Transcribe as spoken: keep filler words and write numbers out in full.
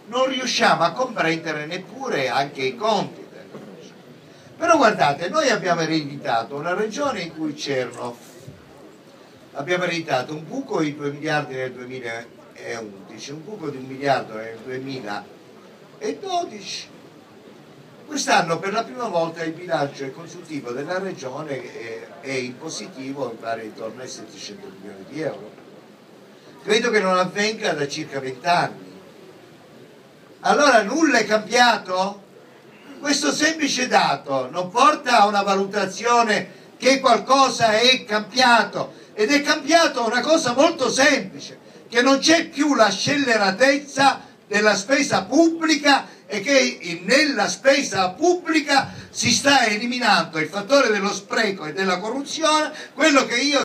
non riusciamo a comprendere neppure anche i conti. Però guardate, noi abbiamo ereditato una regione in cui c'erano, abbiamo ereditato un buco di due miliardi nel duemilaundici, un buco di un miliardo nel duemiladodici. Quest'anno per la prima volta il bilancio consuntivo della regione è, è in positivo, mi pare intorno ai settecento milioni di euro. Credo che non avvenga da circa vent'anni. Allora nulla è cambiato? Questo semplice dato non porta a una valutazione che qualcosa è cambiato, ed è cambiato una cosa molto semplice, che non c'è più la scelleratezza della spesa pubblica e che nella spesa pubblica si sta eliminando il fattore dello spreco e della corruzione, quello che io